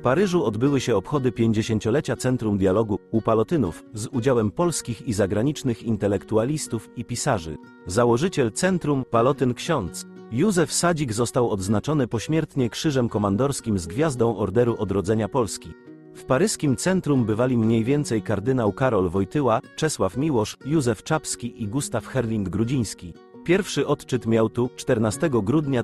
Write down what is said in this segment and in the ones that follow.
Paryżu odbyły się obchody 50-lecia Centrum Dialogu u Palotynów z udziałem polskich i zagranicznych intelektualistów i pisarzy. Założyciel Centrum, Palotyn ksiądz Józef Sadzik, został odznaczony pośmiertnie Krzyżem Komandorskim z Gwiazdą Orderu Odrodzenia Polski. W paryskim centrum bywali mniej więcej kardynał Karol Wojtyła, Czesław Miłosz, Józef Czapski i Gustaw Herling-Grudziński. Pierwszy odczyt miał tu 14 grudnia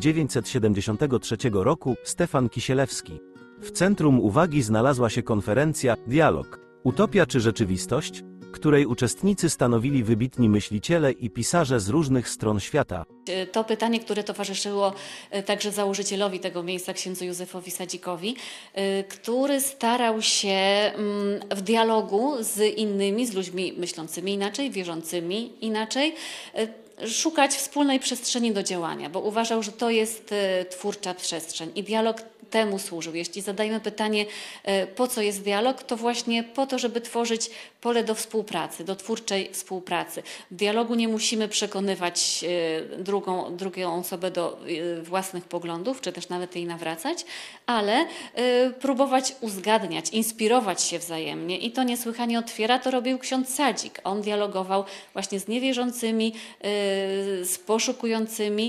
1973 roku Stefan Kisielewski. W centrum uwagi znalazła się konferencja Dialog. Utopia czy rzeczywistość?, której uczestnicy stanowili wybitni myśliciele i pisarze z różnych stron świata. To pytanie, które towarzyszyło także założycielowi tego miejsca, księdzu Józefowi Sadzikowi, który starał się w dialogu z innymi, z ludźmi myślącymi inaczej, wierzącymi inaczej, szukać wspólnej przestrzeni do działania, bo uważał, że to jest twórcza przestrzeń i dialog temu służył. Jeśli zadajemy pytanie, po co jest dialog, to właśnie po to, żeby tworzyć pole do współpracy, do twórczej współpracy. W dialogu nie musimy przekonywać drugą osobę do własnych poglądów, czy też nawet jej nawracać, ale próbować uzgadniać, inspirować się wzajemnie i to niesłychanie otwiera. To robił ksiądz Sadzik. On dialogował właśnie z niewierzącymi, z poszukującymi.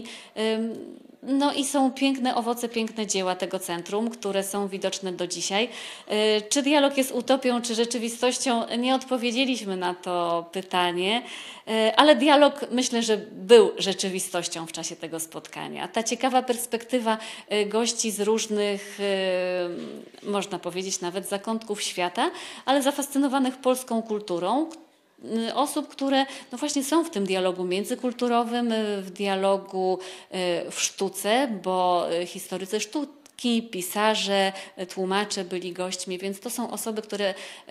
No i są piękne owoce, piękne dzieła tego centrum, które są widoczne do dzisiaj. Czy dialog jest utopią, czy rzeczywistością? Nie odpowiedzieliśmy na to pytanie, ale dialog, myślę, że był rzeczywistością w czasie tego spotkania. Ta ciekawa perspektywa gości z różnych, można powiedzieć, nawet zakątków świata, ale zafascynowanych polską kulturą, osób, które no właśnie są w tym dialogu międzykulturowym, w dialogu w sztuce, bo historycy sztuki, pisarze, tłumacze byli gośćmi, więc to są osoby, które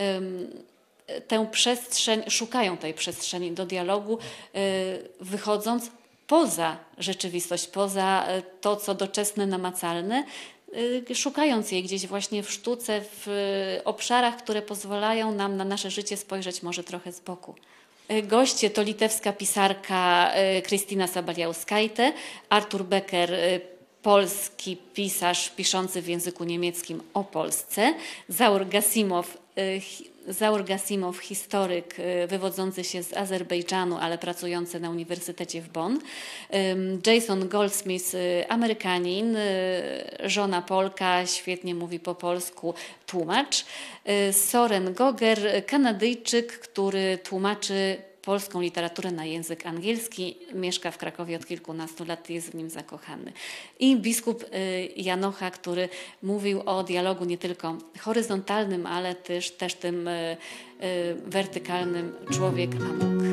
tę przestrzeń, szukają tej przestrzeni do dialogu, wychodząc poza rzeczywistość, poza to, co doczesne, namacalne, szukając jej gdzieś właśnie w sztuce, w obszarach, które pozwalają nam na nasze życie spojrzeć może trochę z boku. Goście to litewska pisarka Krystyna Sabaliauskaite, Artur Becker, polski pisarz piszący w języku niemieckim o Polsce, Zaur Gasimow, historyk wywodzący się z Azerbejdżanu, ale pracujący na Uniwersytecie w Bonn, Jason Goldsmith, Amerykanin, żona Polka, świetnie mówi po polsku, tłumacz, Soren Goger, Kanadyjczyk, który tłumaczy polską literaturę na język angielski, mieszka w Krakowie od kilkunastu lat, jest w nim zakochany. I biskup Janocha, który mówił o dialogu nie tylko horyzontalnym, ale też tym wertykalnym, człowiek a Bóg.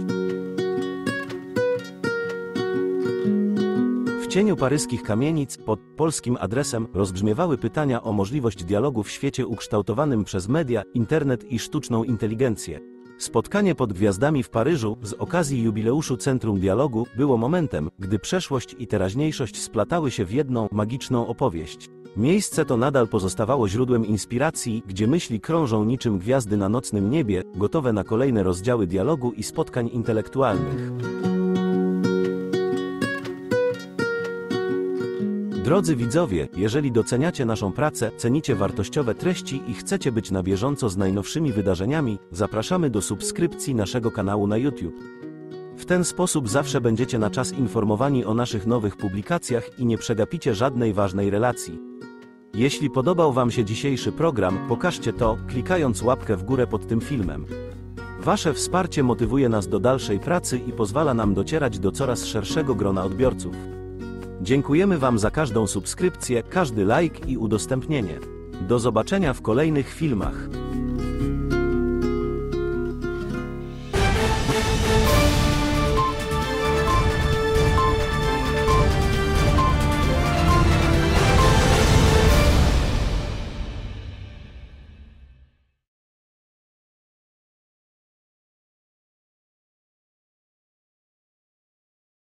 W cieniu paryskich kamienic pod polskim adresem rozbrzmiewały pytania o możliwość dialogu w świecie ukształtowanym przez media, internet i sztuczną inteligencję. Spotkanie pod gwiazdami w Paryżu z okazji jubileuszu Centrum Dialogu było momentem, gdy przeszłość i teraźniejszość splatały się w jedną magiczną opowieść. Miejsce to nadal pozostawało źródłem inspiracji, gdzie myśli krążą niczym gwiazdy na nocnym niebie, gotowe na kolejne rozdziały dialogu i spotkań intelektualnych. Drodzy widzowie, jeżeli doceniacie naszą pracę, cenicie wartościowe treści i chcecie być na bieżąco z najnowszymi wydarzeniami, zapraszamy do subskrypcji naszego kanału na YouTube. W ten sposób zawsze będziecie na czas informowani o naszych nowych publikacjach i nie przegapicie żadnej ważnej relacji. Jeśli podobał Wam się dzisiejszy program, pokażcie to, klikając łapkę w górę pod tym filmem. Wasze wsparcie motywuje nas do dalszej pracy i pozwala nam docierać do coraz szerszego grona odbiorców. Dziękujemy Wam za każdą subskrypcję, każdy like i udostępnienie. Do zobaczenia w kolejnych filmach.